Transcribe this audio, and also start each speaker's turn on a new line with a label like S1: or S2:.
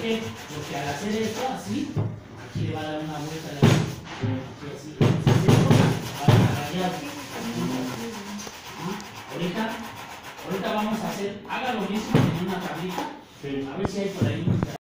S1: qué? Porque al hacer esto así, aquí le va a dar una vuelta a la luz. Aquí así. Entonces esto va a rayar. Ahorita vamos a hacer, haga lo mismo en una tablita. A ver si hay por ahí.